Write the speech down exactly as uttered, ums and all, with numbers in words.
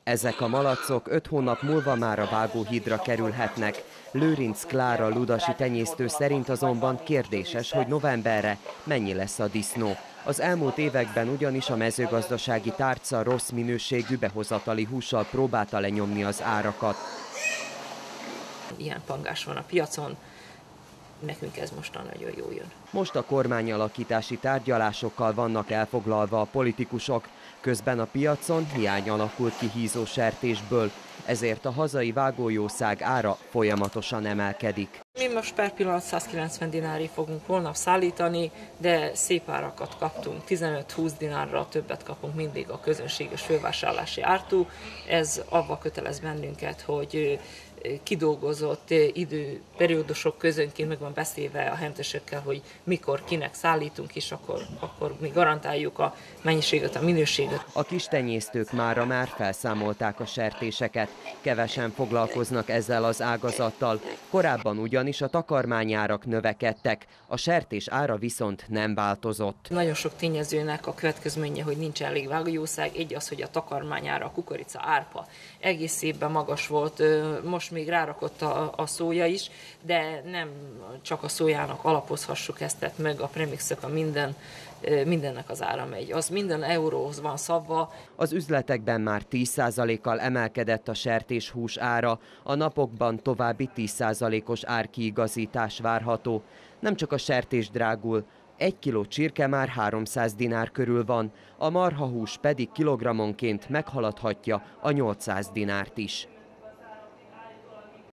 Ezek a malacok öt hónap múlva már a vágóhídra kerülhetnek. Lőrinc Klára ludasi tenyésztő szerint azonban kérdéses, hogy novemberre mennyi lesz a disznó. Az elmúlt években ugyanis a mezőgazdasági tárca rossz minőségű behozatali hússal próbálta lenyomni az árakat. Ilyen pangás van a piacon, nekünk ez mostan nagyon jól jön. Most a kormányalakítási tárgyalásokkal vannak elfoglalva a politikusok, közben a piacon hiány alakult ki hízó sertésből, ezért a hazai vágójószág ára folyamatosan emelkedik. Mi most per pillanat százkilencven dinárig fogunk holnap szállítani, de szép árakat kaptunk, tizenöt-húsz dinárra többet kapunk mindig a közönséges fővásárlási ártól. Ez abba kötelez bennünket, hogy kidolgozott időperiódusok közönként meg van beszélve a hentesekkel, hogy mikor, kinek szállítunk, és akkor, akkor mi garantáljuk a mennyiséget, a minőséget. A kis tenyésztők mára már felszámolták a sertéseket, kevesen foglalkoznak ezzel az ágazattal, korábban ugyanis a takarmányárak növekedtek, a sertés ára viszont nem változott. Nagyon sok tényezőnek a következménye, hogy nincs elég vágójószág, egy az, hogy a takarmányára, a kukorica, árpa egész évben magas volt, most még rárakott a, a szója is, de nem csak a szójának alapozhassuk ezt, tehát meg a premixek, a minden, mindennek az ára megy. Az minden euróhoz van szabva. Az üzletekben már tíz százalékkal emelkedett a sertéshús ára, a napokban további tíz százalékos árkiigazítás várható. Nem csak a sertés drágul, egy kiló csirke már háromszáz dinár körül van, a marhahús pedig kilogrammonként meghaladhatja a nyolcszáz dinárt is.